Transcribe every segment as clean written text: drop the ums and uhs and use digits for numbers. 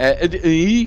И...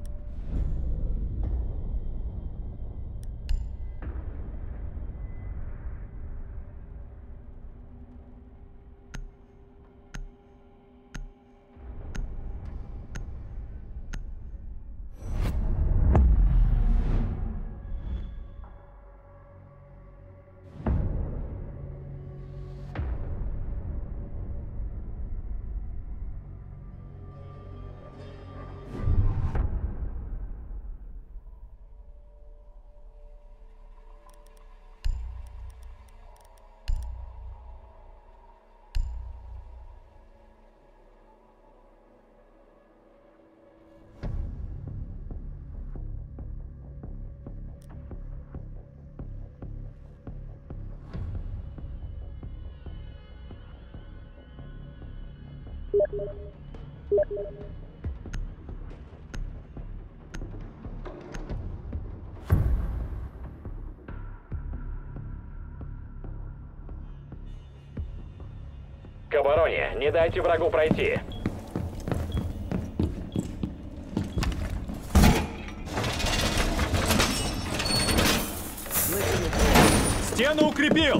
К обороне. Не дайте врагу пройти. Стену укрепил!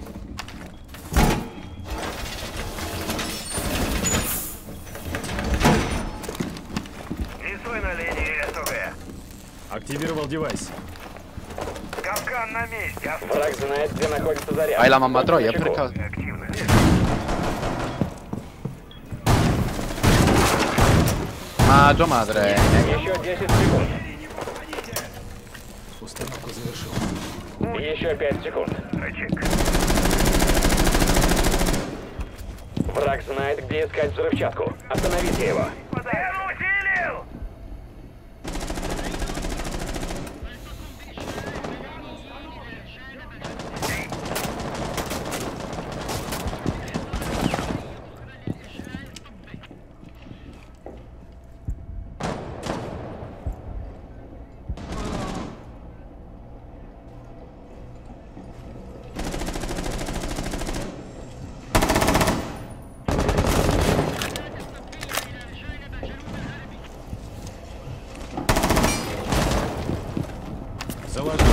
Рисуй на линии СОГ. Активировал девайс. Капкан на месте. Враг знает, где находится заряд. Hai la mamma troia, Чеку. per caso. Активно. Ma tua madre... Еще 10 секунд. Установку завершил. Еще 5 секунд. Чек. Враг знает, где искать взрывчатку. Остановите его. Я усилил! Заложил.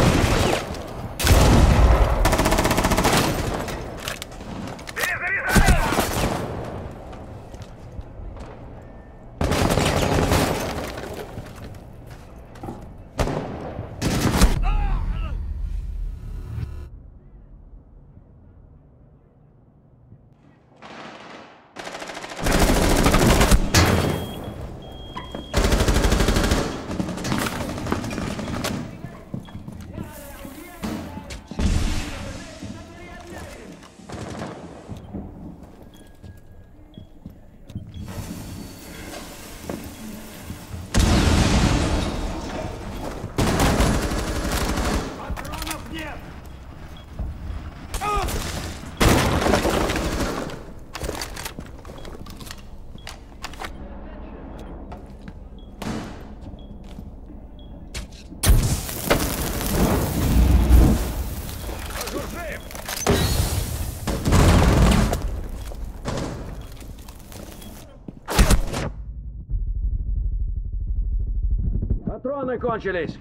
Патроны кончились.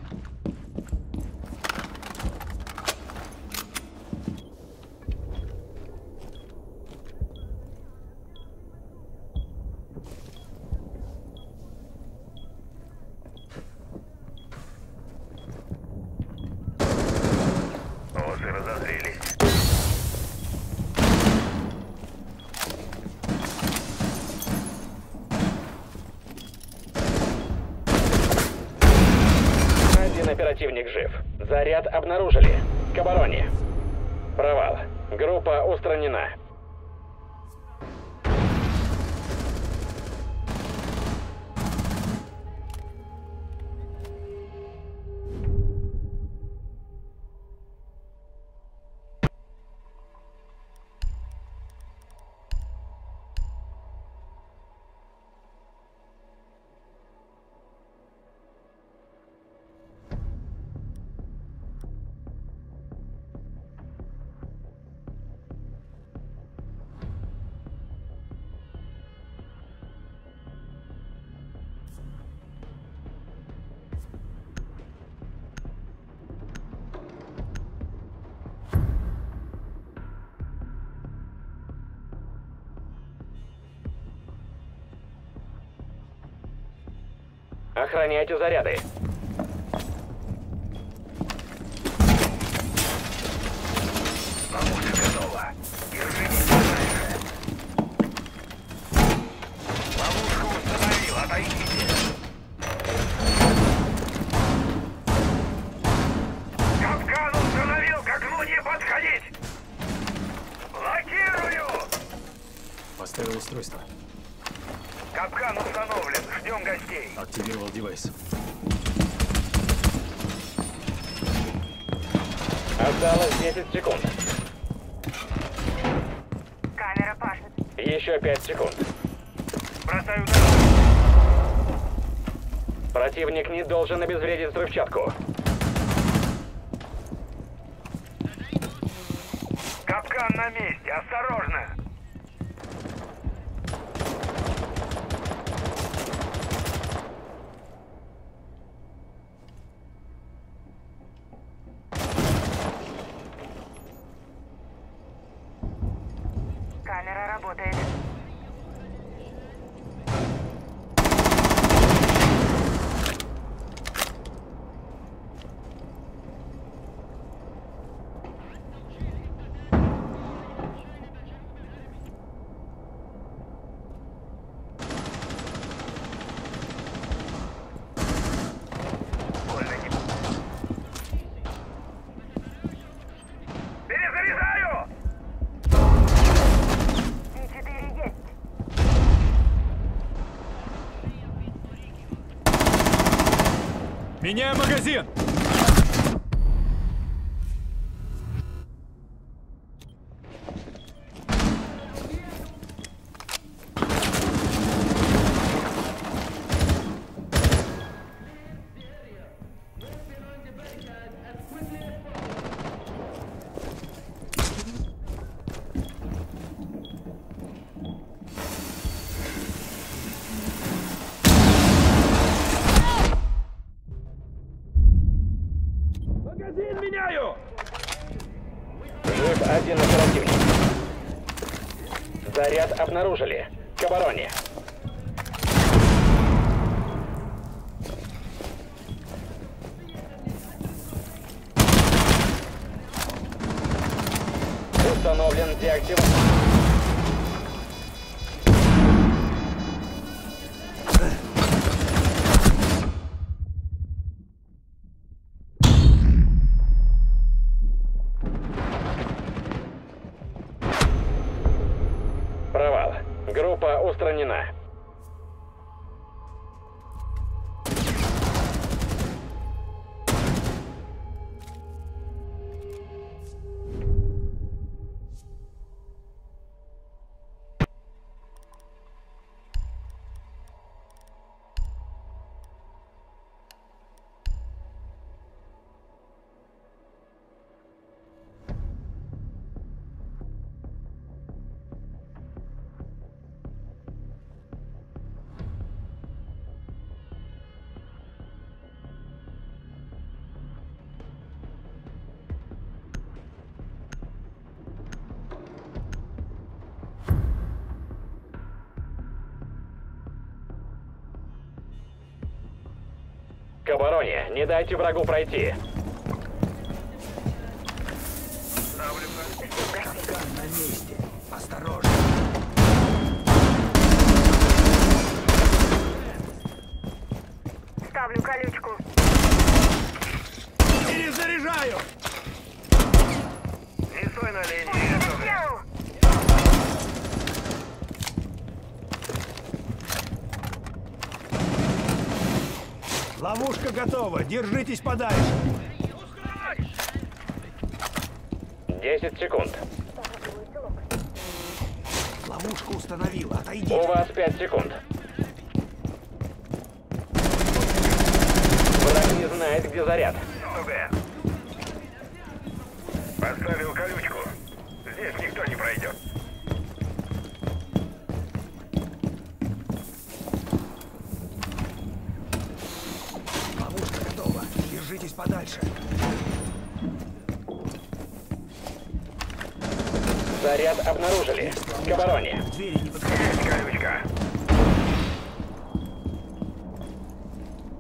Осы разозрелись. Один оперативник жив. Заряд обнаружили. К обороне. Провал. Группа устранена. Охраняйте заряды. Ловушка готова. Держитесь подальше. Ловушку установил. Отойдите. Капкан установил. К окну не подходить. Блокирую. Поставил устройство. Капкан установлен. Ждем гостей. Активировал девайс. Осталось 10 секунд. Камера пашет. Еще 5 секунд. Бросаю дорогу. Противник не должен обезвредить взрывчатку. Капкан на месте. Осторожно. Камера работает. Перезаряжаю! И4 есть. Меняю магазин! Магазин меняю! Жив один оперативник. Заряд обнаружили. К обороне. Установлен деактиватор. Провал. Группа устранена. К обороне. Не дайте врагу пройти. На месте. Осторожно. Ставлю колючку. Перезаряжаю! Не стой на линии. Засел! Ловушка готова. Держитесь подальше. 10 секунд. Ловушку установил. Отойди. У вас 5 секунд. Враг не знает, где заряд. Поставил колючку. Здесь никто не пройдет. Ловушка готова. Держитесь подальше. Заряд обнаружили. К обороне. Двери не подходят. Есть колючка.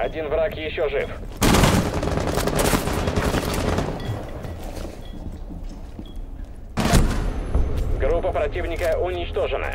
Один враг еще жив. Группа противника уничтожена.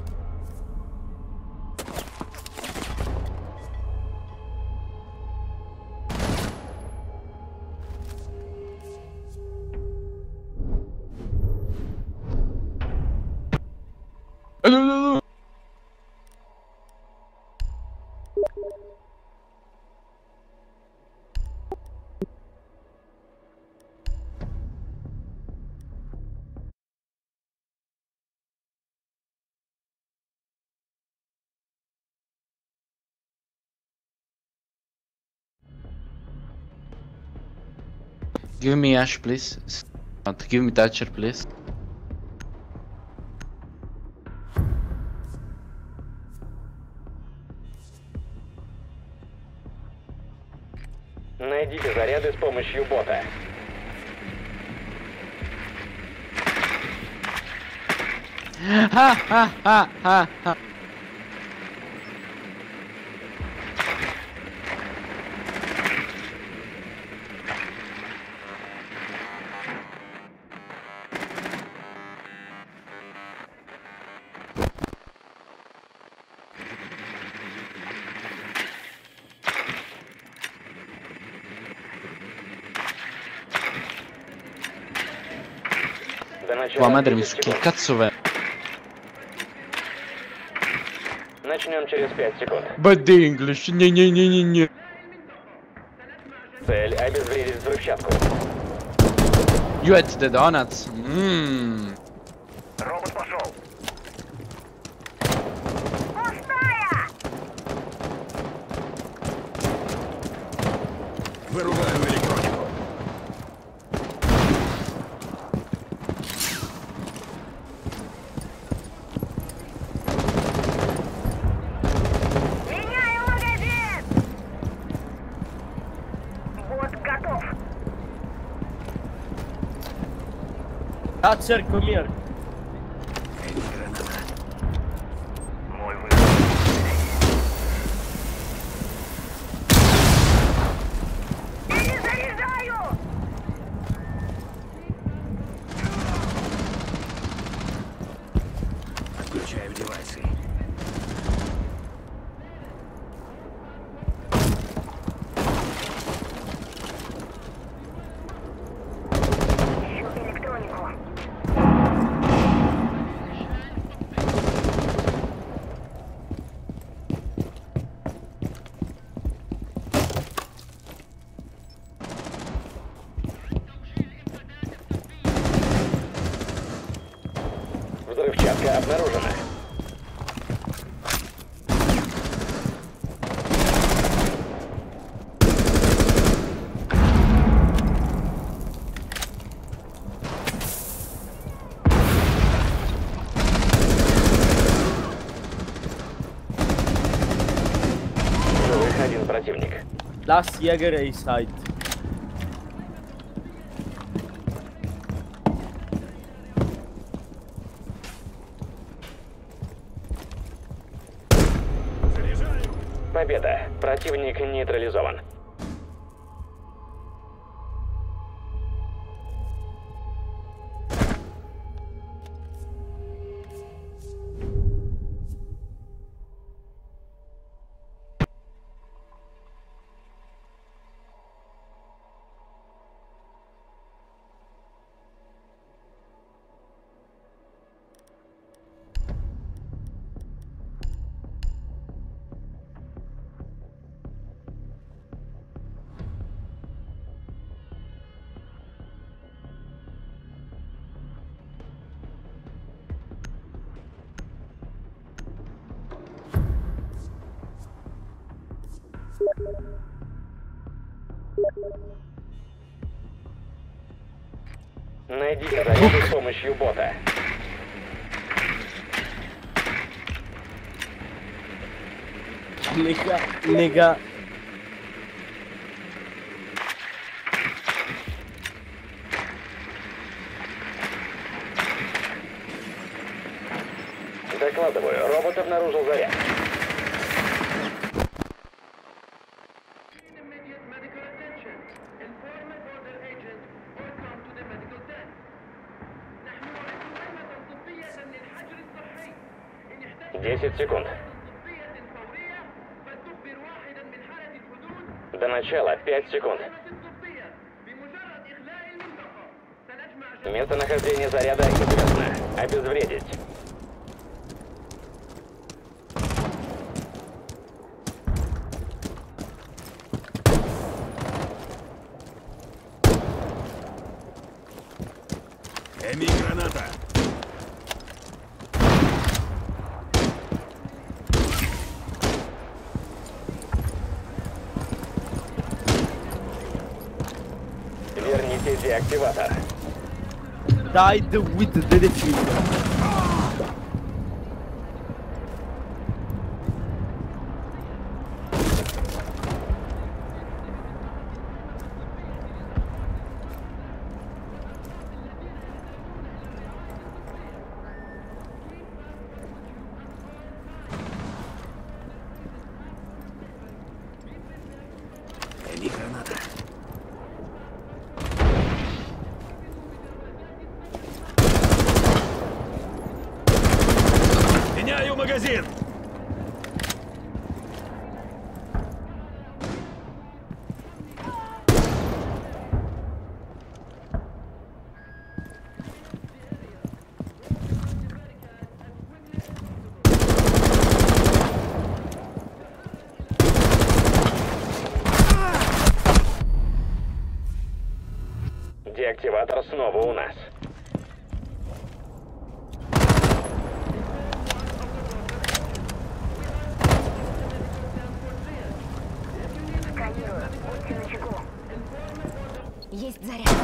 Give me Ash, please. Give me Thatcher, please. Найдите заряды с помощью бота. Ha ha ha ha ha. До начала Tua madre mi 10 su che секунд. cazzo vai? Начнем через 5 секунд. Bad English, не. Цель — обезвредить взрывчатку. You ate the donuts? Mmm. Робот пошел. Пустая! Вырубаем электронику. Меняю магазин! Бот готов. Thatcher, come here. Мой выход. Перезаряжаю! Отключаем девайсы. Ищу электронику. Взрывчатка обнаружена. Живых один противник. Last Jäger A-side. Победа. Противник нейтрализован. Найдите заряды с помощью бота. Nigga. Докладываю, робот обнаружил заряд. 10 секунд. До начала 5 секунд. Местонахождение заряда известно. Обезвредить. Эми граната. Верните деактиватор. Died with the defeater. Эми граната. Меняю магазин. Деактиватор снова у нас. Сканирую. Будьте начеку. Есть заряд.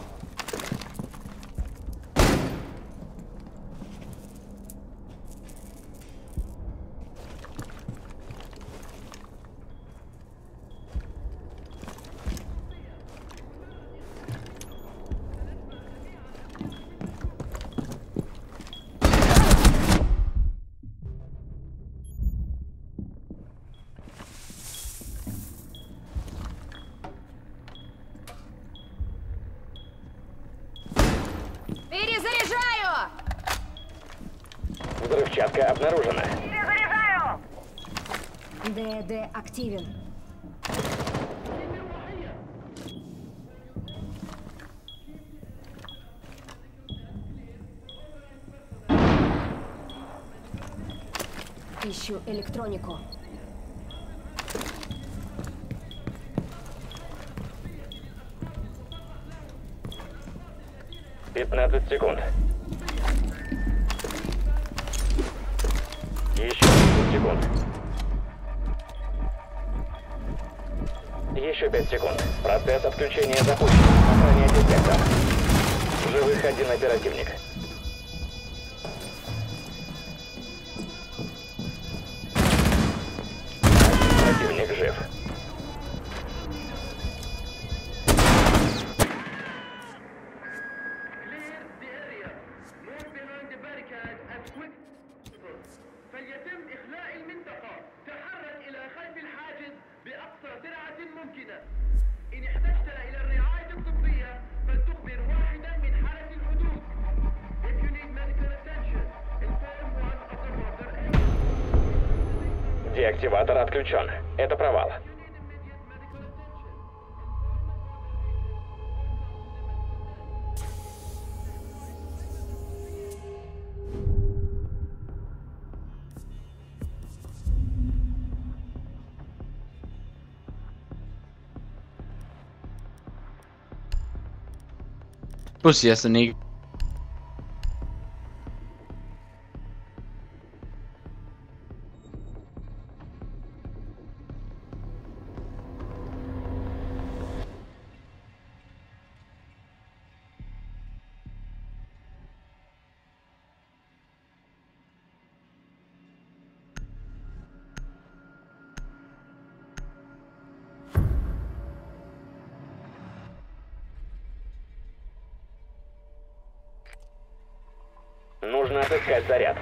Перезаряжаю! Взрывчатка обнаружена. Перезаряжаю! ДД активен. Ищу электронику. — 15 секунд. Еще 10 секунд. Еще 5 секунд. Процесс отключения запущен. Охраняйте сектор. В живых один оперативник. Один противник жив. فليتم إخلاء المنطقة. تحرك إلى خلف الحاجز بأقصى سرعة ممكنة. إن احتجت إلى الرعاية الطبية فلتخبر واحدا من حالة الحدود. If you need medical attention, inform one of the border agents. Деактиватор отключен. Это провал. Pussy has an eagle. Нужно отыскать заряд.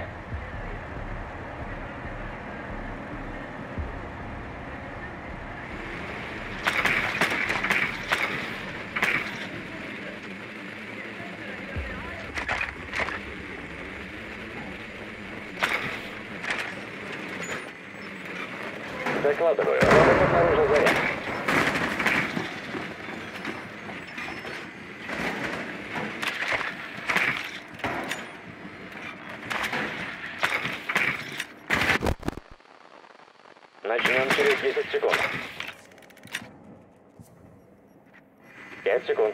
Докладываю. Робот обнаружил заряд. Начнем через 10 секунд. 5 секунд.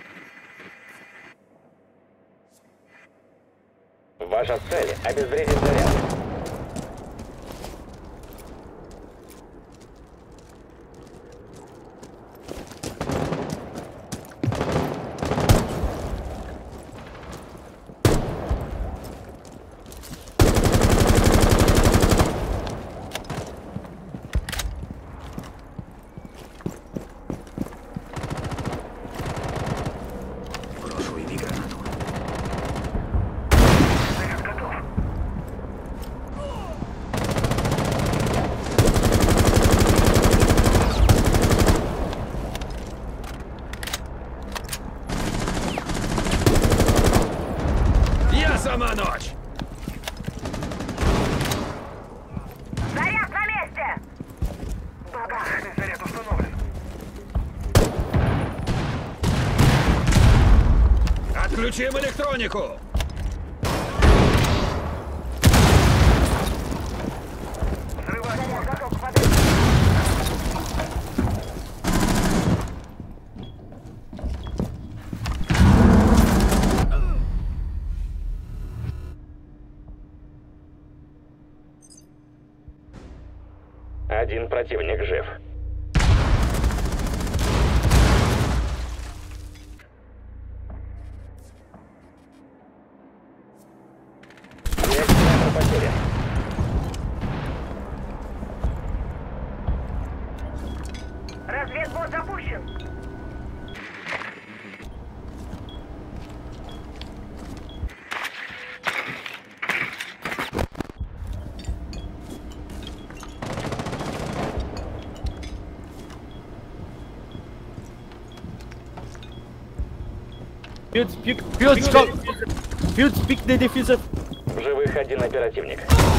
Ваша цель — обезвредить заряд. Брошу ими гранату. Я сама ночь! Заряд на месте! Бабах! Заряд установлен. Отключим электронику! Заряд готов к подрыву. Один противник жив. Реактиватор потерян. Разведбот запущен. Field speak the defensive. В живых один оперативник.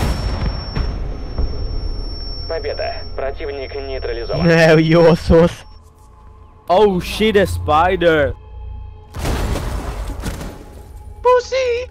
Победа. Противник нейтрализован. No, you're sus. Oh shit, a spider. Pussy!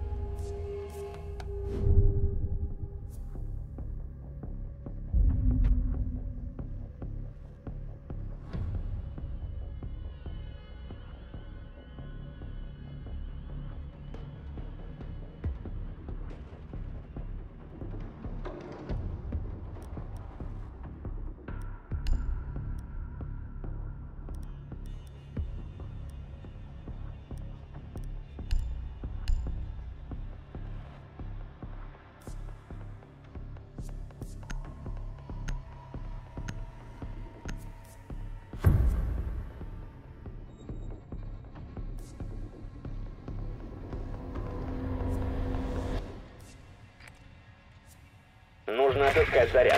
Нужно отыскать заряд.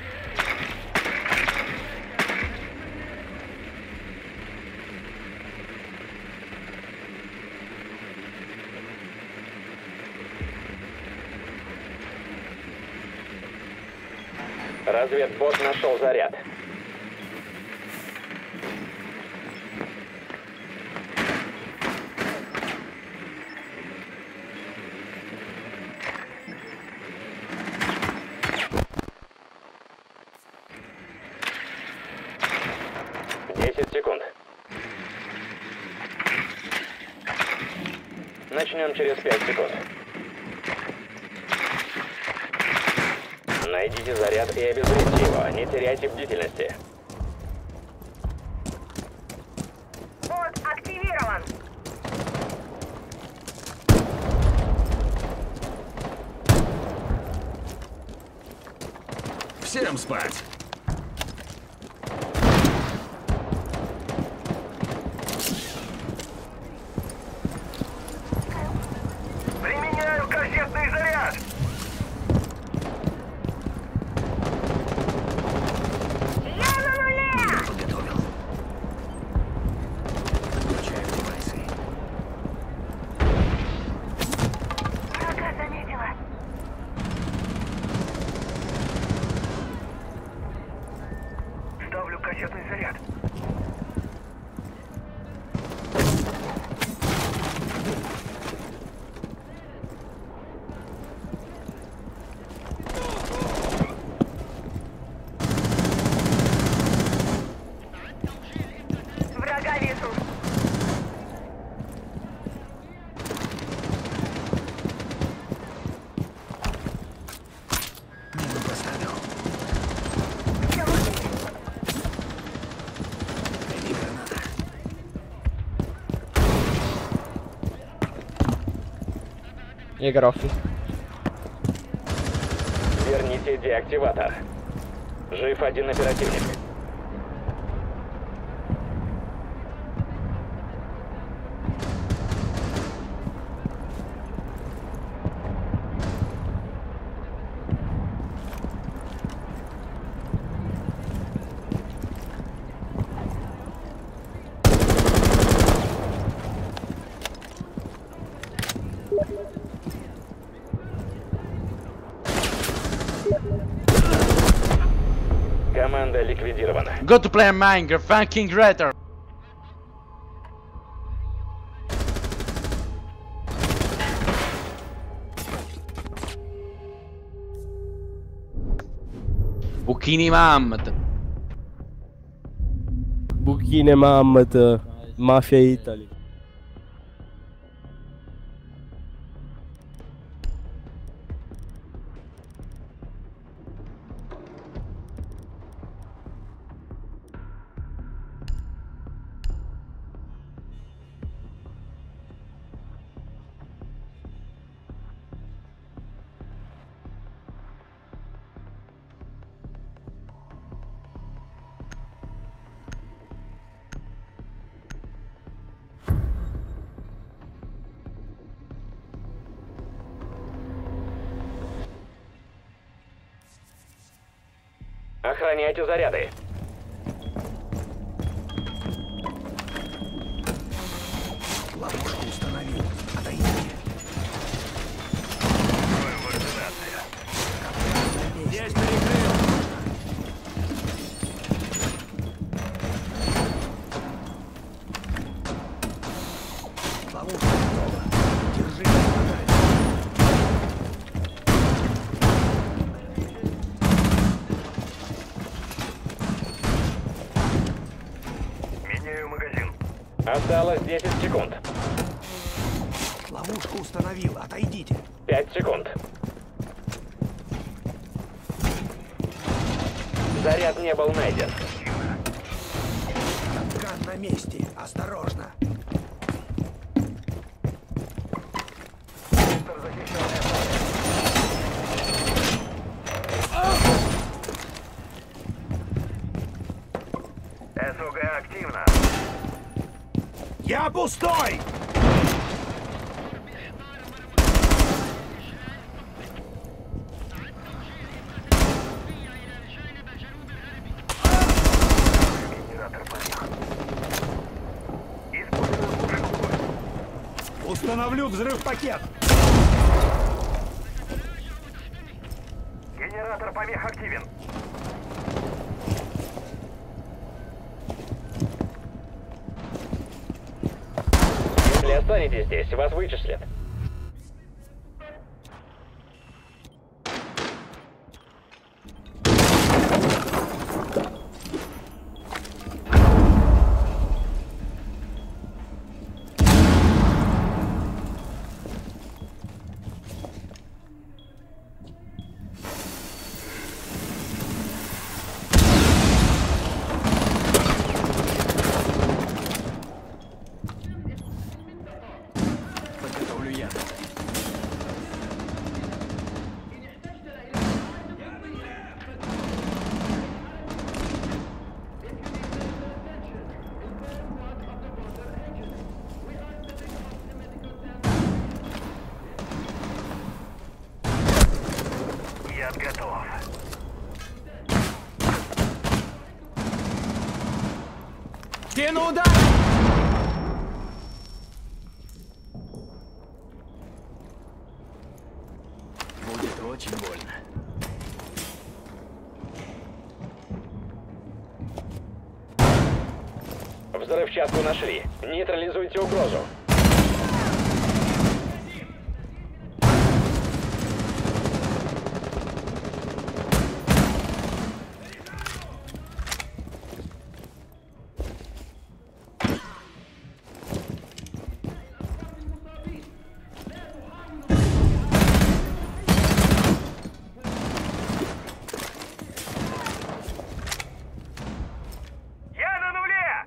Разведбот нашел заряд. Секунд. Начнем через 5 секунд. Найдите заряд и обезвредите его. Не теряйте бдительности. Бот активирован. Всем спать! Применяю кассетный заряд. Я на нуле! Подготовил. Подключаю девайсы. Врага заметила. Расчетный заряд. Врага вижу. Мину поставил. Прими граната. Игр офис. Верните деактиватор. Жив один оперативник. Команда ликвидирована. Go to play Minecraft, fucking creator. Bukini Mohammed. Bukine Mohammed, Mafia Italy. Охраняйте заряды. Ловушку установил. Отойдите. Здесь перекрыл. Ловушка готова. Держи. Меняю магазин. Осталось 10 секунд. Ловушку установил. Отойдите. 5 секунд. Заряд не был найден. Капкан на месте. Осторожно. СОГ активно. Я пустой! Генератор помех. Использую глушилку. Установлю взрыв-пакет. Генератор помех активен. Если останетесь здесь, вас вычислят. Подготовлю я. Яд готов. Кину удар! Будет очень больно. Взрывчатку нашли. Нейтрализуйте угрозу. Я на нуле!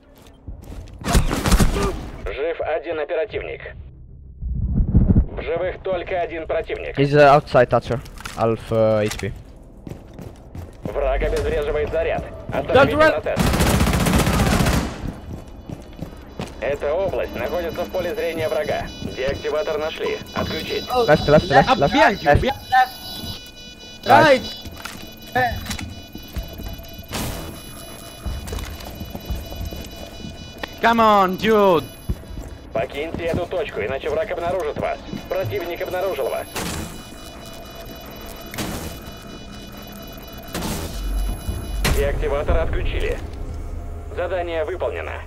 Жив один оперативник. В живых только один противник. He's outside toucher. Half HP. Враг обезвреживает заряд. Остановите процесс. Эта область находится в поле зрения врага. Деактиватор нашли. Отключить. Left, left, left, Up left. behind you! left. Behind right! Come on, dude! Покиньте эту точку, иначе враг обнаружит вас. Противник обнаружил вас. Деактиватор отключили. Задание выполнено.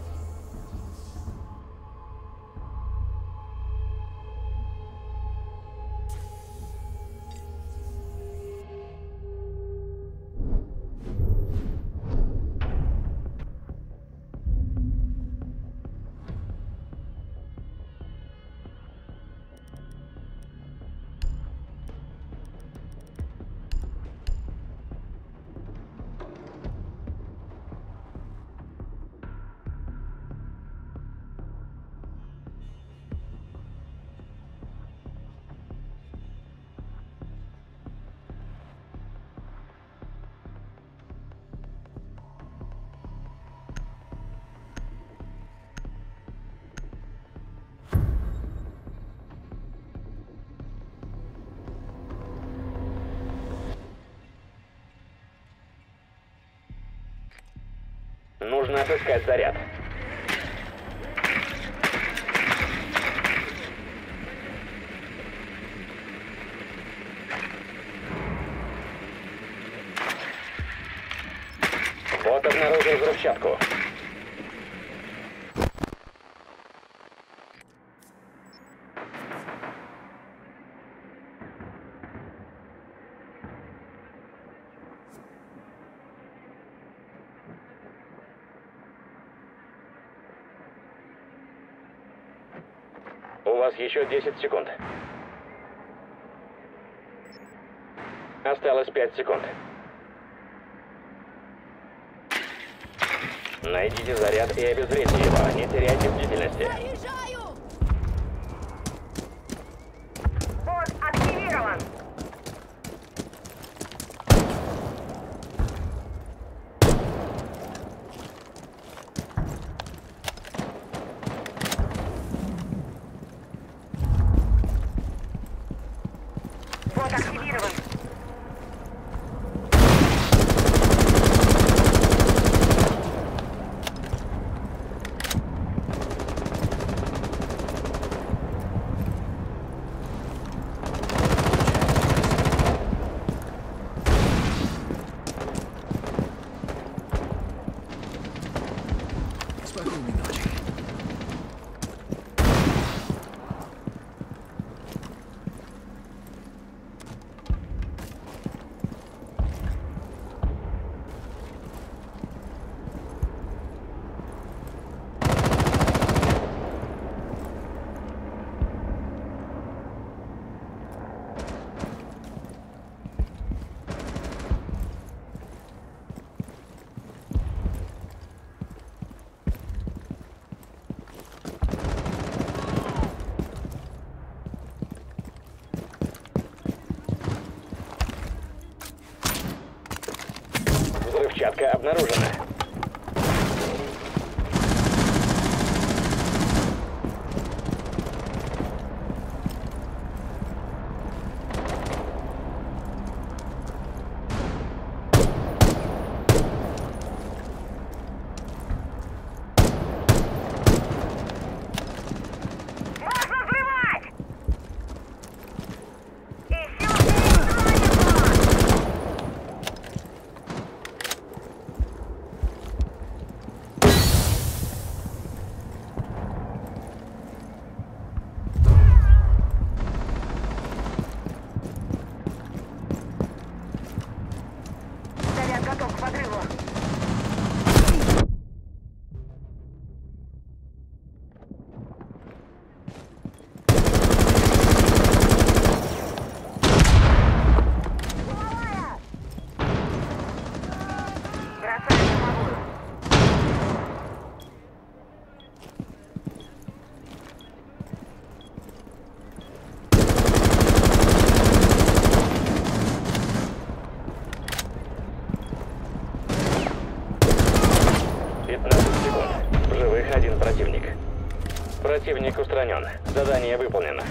Нужно отыскать заряд. Вот обнаружил взрывчатку. У вас еще 10 секунд. Осталось 5 секунд. Найдите заряд и обезвредьте его. Не теряйте бдительности. Бот активирован. Бот активирован. Спокойной ночи. Взрывчатка обнаружена. Можно взрывать! Ищу электронику! Бросаю дымовую. В живых один противник. Противник устранен. Задание выполнено.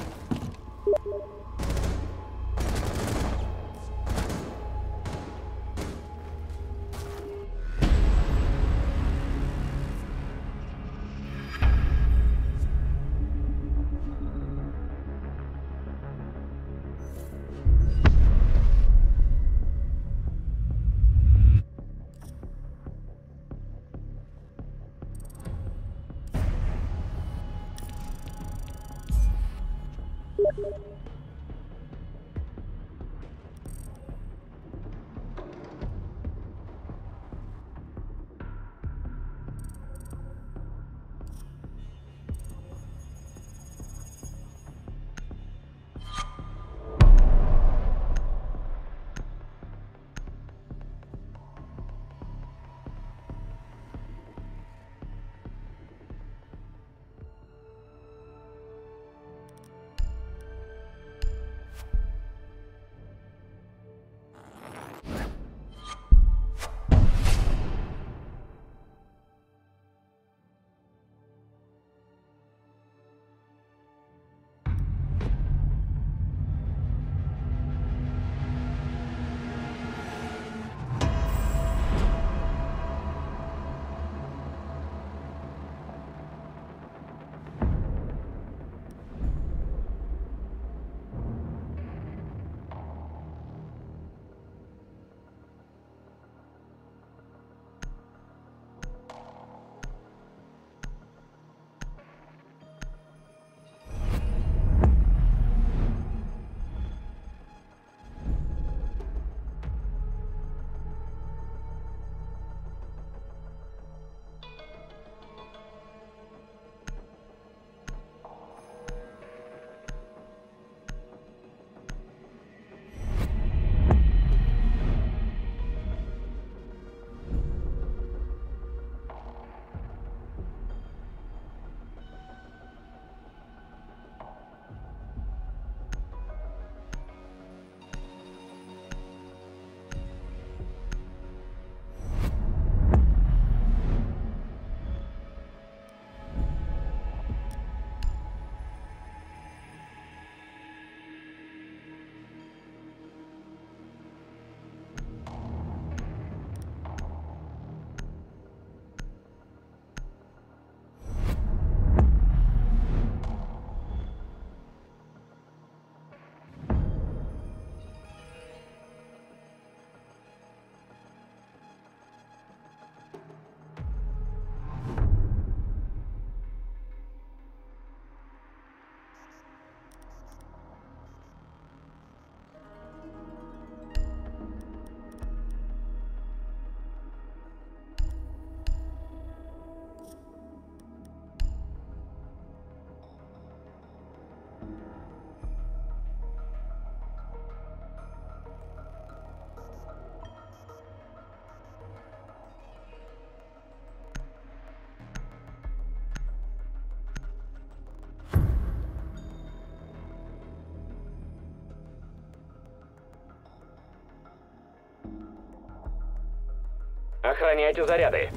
Охраняйте заряды.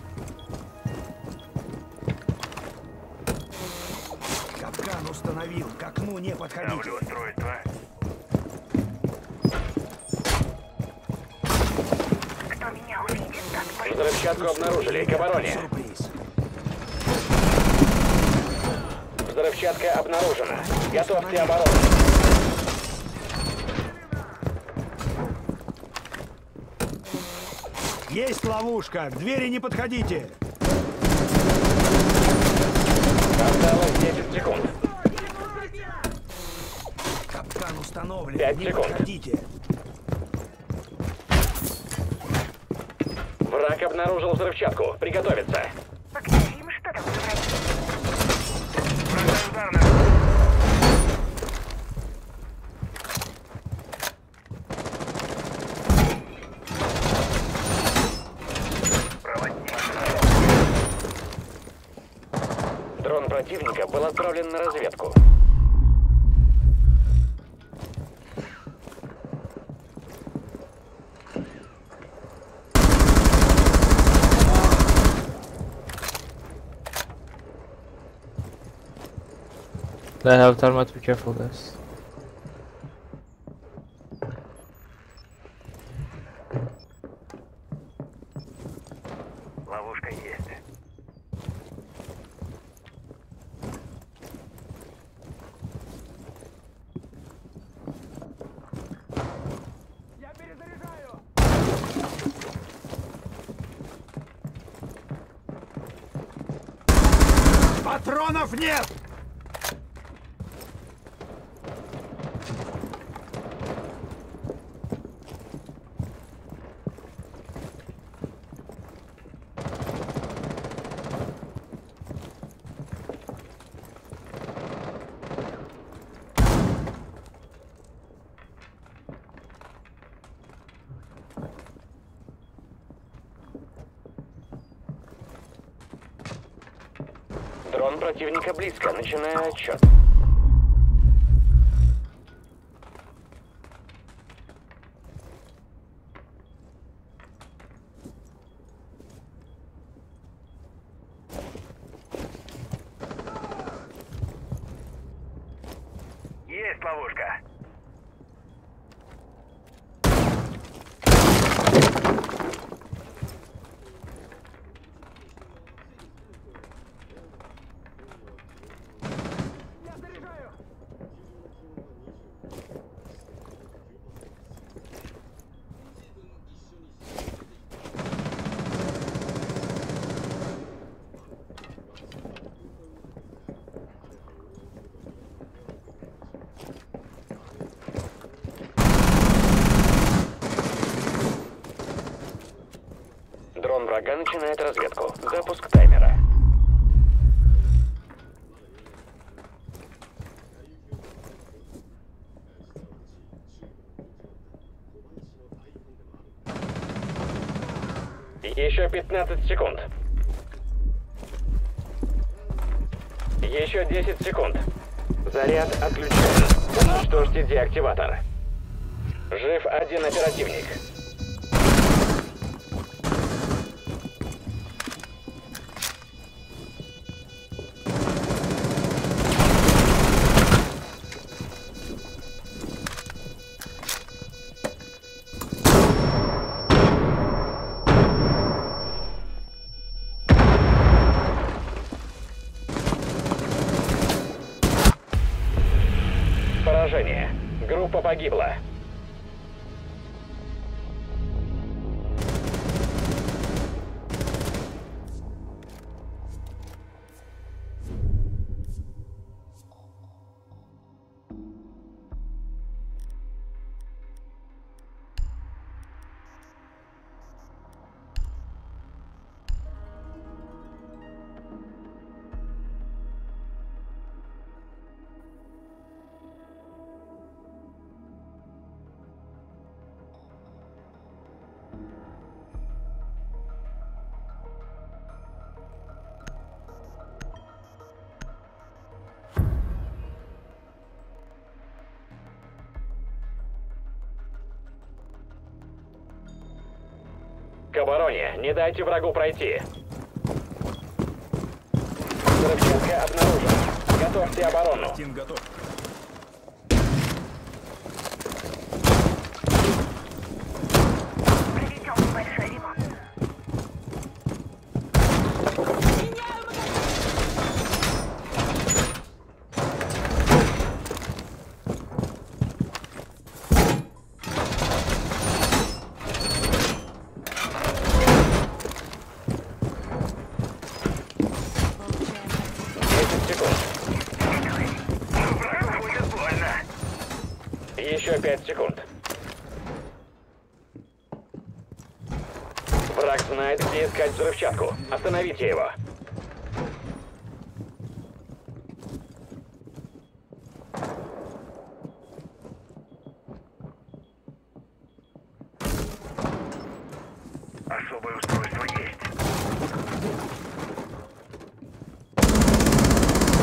Капкан установил. К окну не подходите. Ставлю устройство. Кто меня увидит, так Взрывчатку обнаружили. К обороне. Сюрприз. Взрывчатка обнаружена. Готовьте оборону. Есть ловушка. К двери не подходите. Осталось 10 секунд. Капкан установлен. 5 не секунд. подходите. Враг обнаружил взрывчатку. Приготовиться. поглядим, что там за враги. Врага ударно. противника был отправлен на разведку. They have termite, be careful guys. Ловушка есть. Я перезаряжаю! Патронов нет! Дрон противника близко. Начинаю отсчет. Есть ловушка. Я заряжаю! Дрон врага начинает разведку. Запуск таймера. Еще 15 секунд. Еще 10 секунд. Заряд отключен. Уничтожьте деактиватор. Жив один оперативник. Поражение. Группа погибла. К обороне. Не дайте врагу пройти. Взрывчатка обнаружена. Готовьте оборону. Тим готов. Проведем небольшой ремонт. Еще 5 секунд. Враг знает, где искать взрывчатку. Остановите его. Особое устройство есть.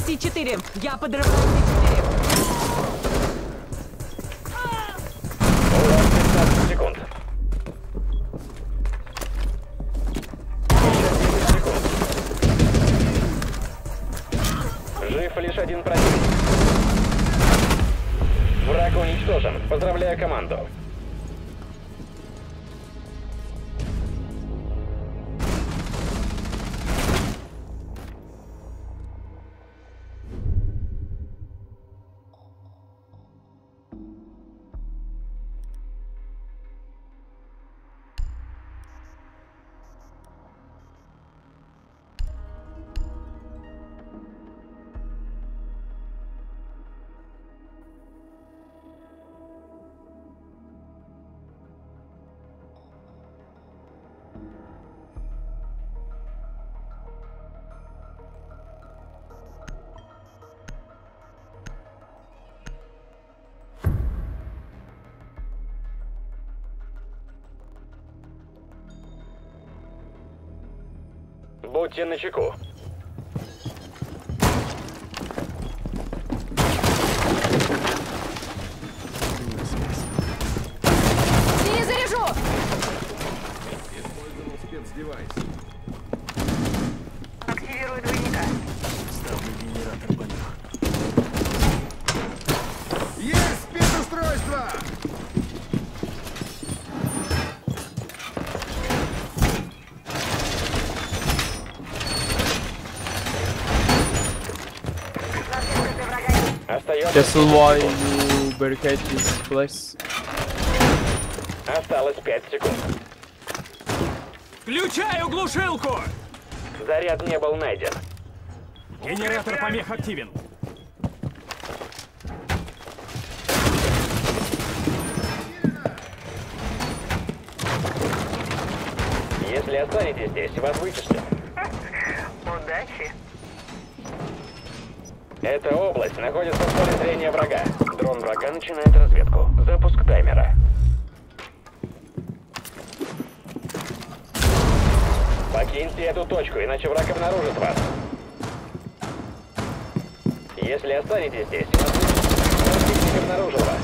С4. Я подрываю С4. У вас 15 секунд. Еще 10 секунд. Жив лишь один противник. Враг уничтожен. Поздравляю команду. Будьте начеку. Перезаряжу! Использовал спецдевайс. Активирую двойника. Ставлю генератор помех. Есть спецустройство! Зацепка врага. Остается... That's why you barricade this place. Осталось 5 секунд. Включаю глушилку! Заряд не был найден. Генератор помех активен. Если останетесь здесь, вас вычислят. Удачи. Эта область находится в поле зрения врага. Дрон врага начинает разведку. Запуск таймера. Покиньте эту точку, иначе враг обнаружит вас. Если останетесь здесь, вас вычислят. Противник обнаружил вас.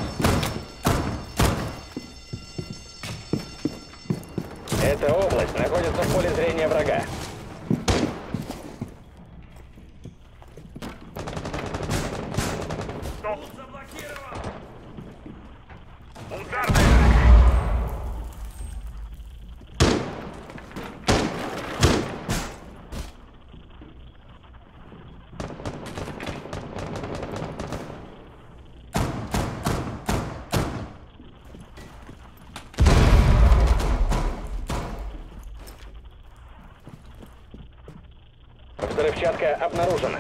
Эта область находится в поле зрения врага. Взрывчатка обнаружена.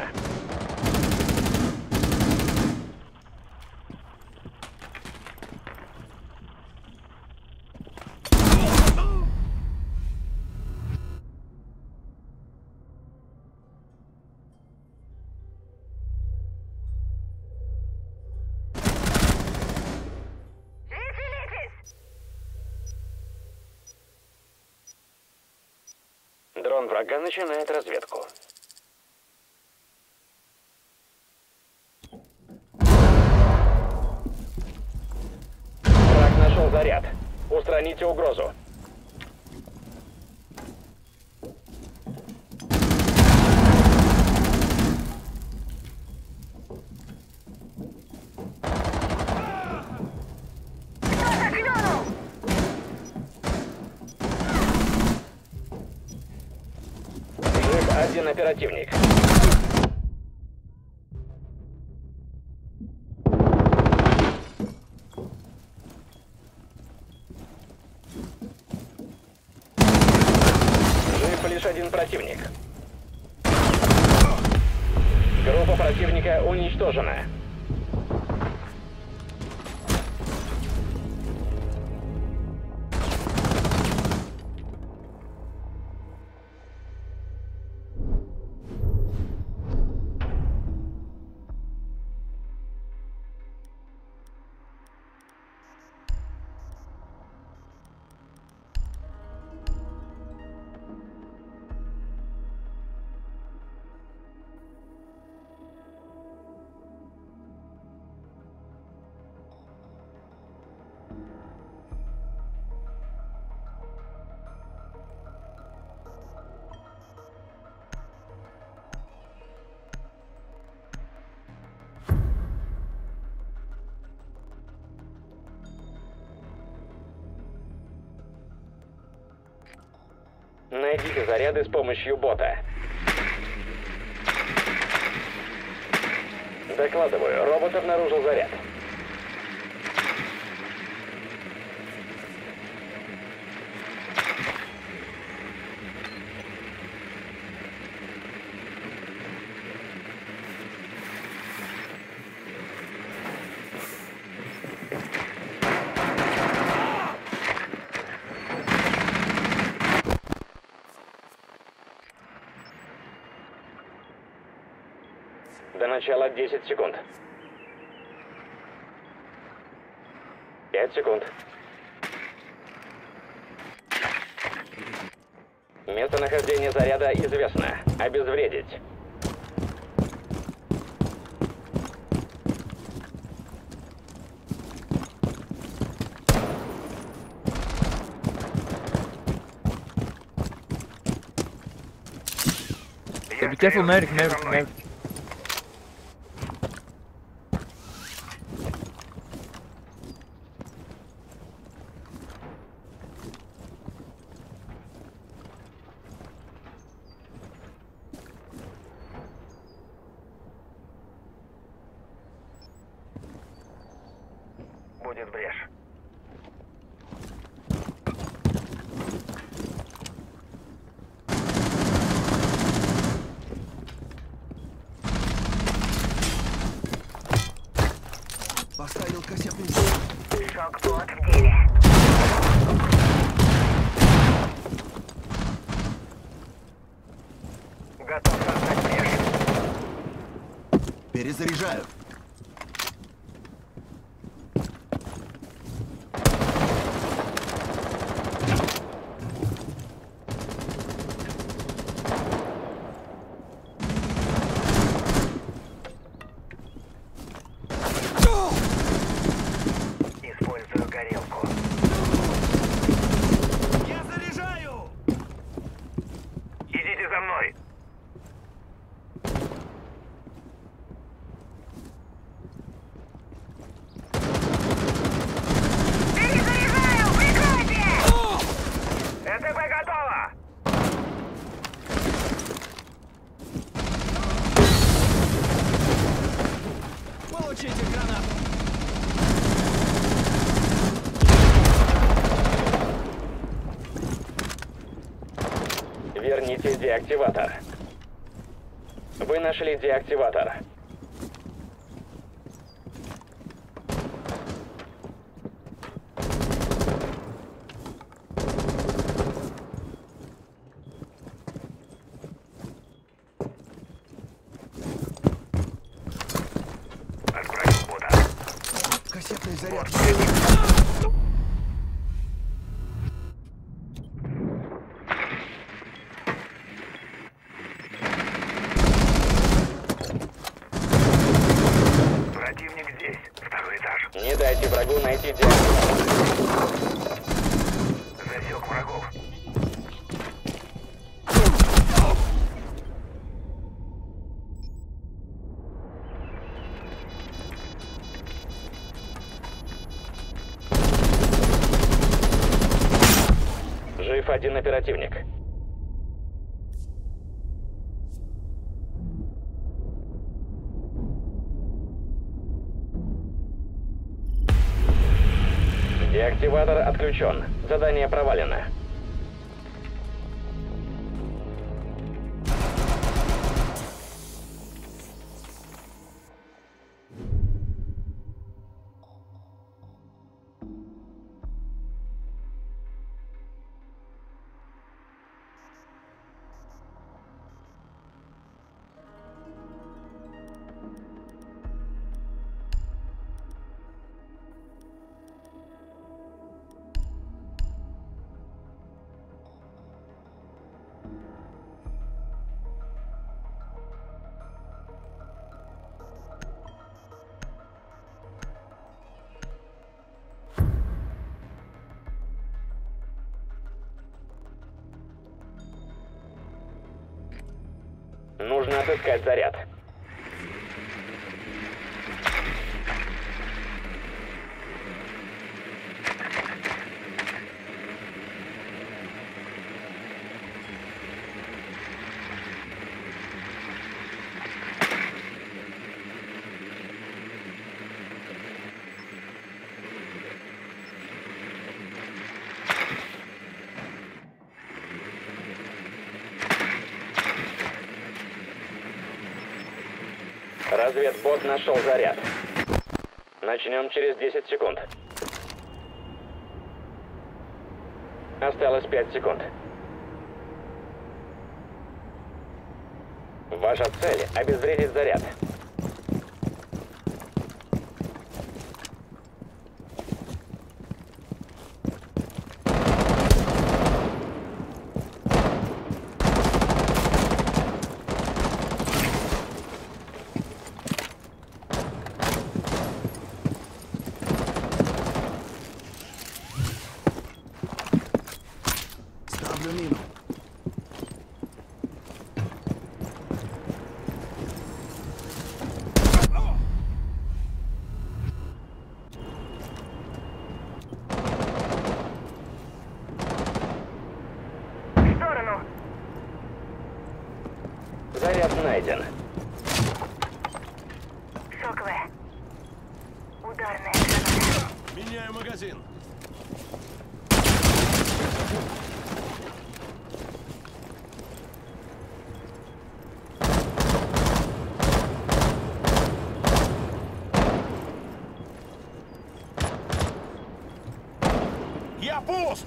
Дрон врага начинает разведку. Враг нашел заряд. Устраните угрозу. Жив один оперативник. Жив лишь один противник. Группа противника уничтожена. Найдите заряды с помощью бота. Докладываю, робот обнаружил заряд. До начала 10 секунд. 5 секунд. Местонахождение заряда известно. Обезвредить. Yeah, be careful, medic. Будет брешь. Поставил кассетный заряд. Шок-бот в деле. Готов создать брешь. Перезаряжаю. Использую горелку. Я заряжаю! Идите за мной. Перезаряжаю! Прикройте! ЭТП готово! Получите гранату! Верните деактиватор. Вы нашли деактиватор. Отправил бота. Кассетный заряд. Противник здесь. Второй этаж. Не дайте врагу найти деактиватор. Засек врагов. Жив один оперативник. Деактиватор отключен. Задание провалено. Нужно отыскать заряд. Разведбот нашел заряд. Начнем через 10 секунд. Осталось 5 секунд. Ваша цель — обезвредить заряд. Ставлю мину. В сторону. Заряд найден. Шоковая. Ударная граната. Меняю магазин. Я пуст!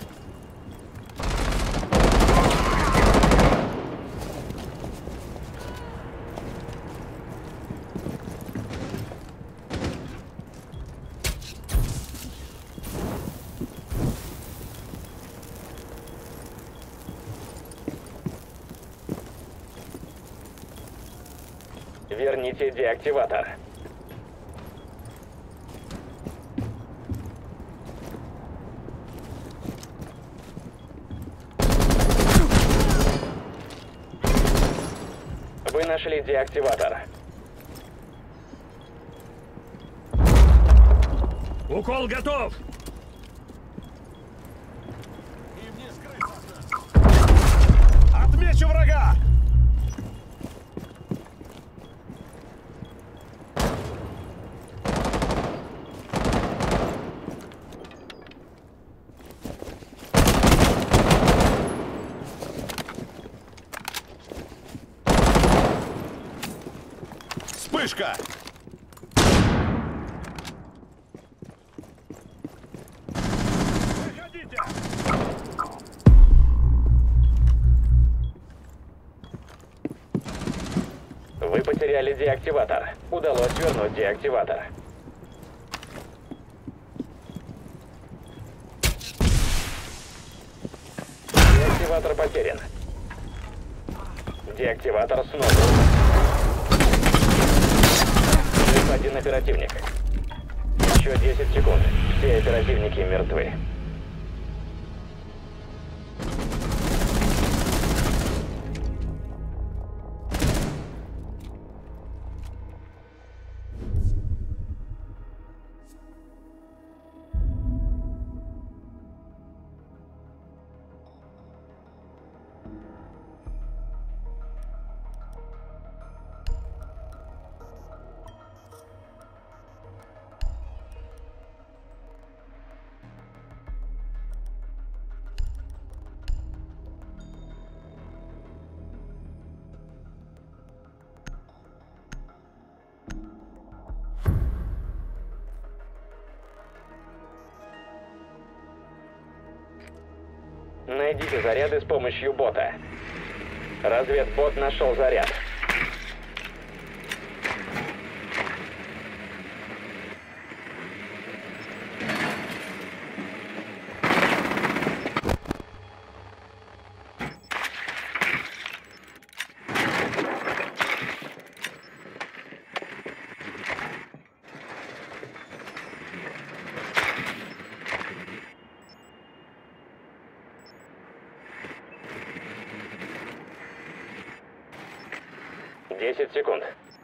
Верните деактиватор. Вы нашли деактиватор. Укол готов! Отмечу врага! Вспышка! Выходите! Вы потеряли деактиватор. Удалось вернуть деактиватор. Деактиватор потерян. Деактиватор снова. Жив один оперативник. Еще 10 секунд. Все оперативники мертвы. Найдите заряды с помощью бота. Разведбот нашел заряд. Десять секунд.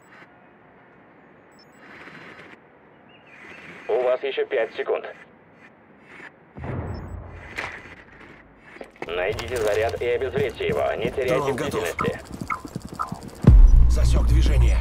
У вас еще 5 секунд. Найдите заряд и обезвредьте его. Не теряйте бдительности. Засек движение.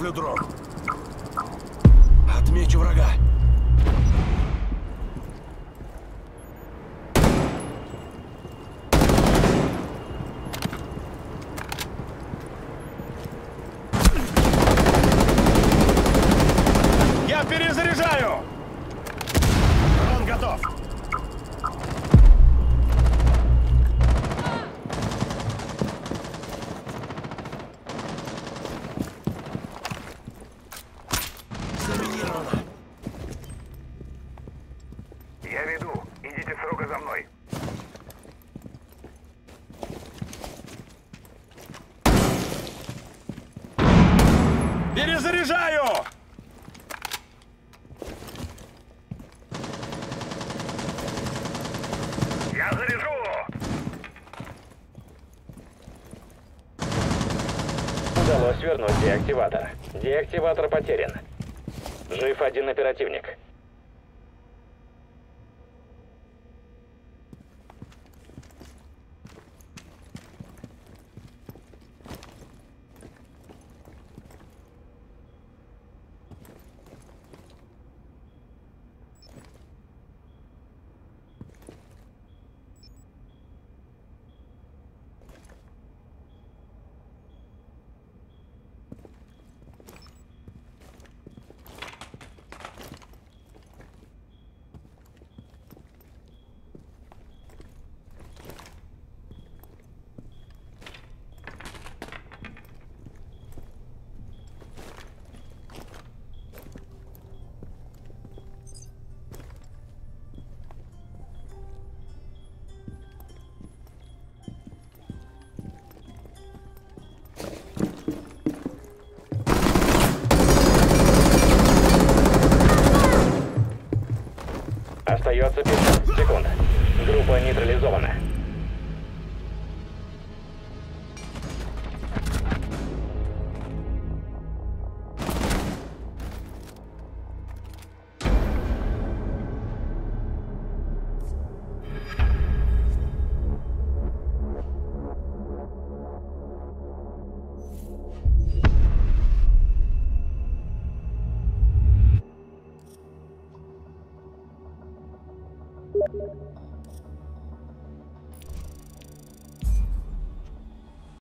Ставлю дрон. Отмечу врага. Я перезаряжаю! Дрон готов! Заминировано. Я веду. Идите строго за мной. Перезаряжаю! Я заряжу! Удалось вернуть деактиватор. Деактиватор потерян. Жив один оперативник. Остается 15 секунд. Группа нейтрализована.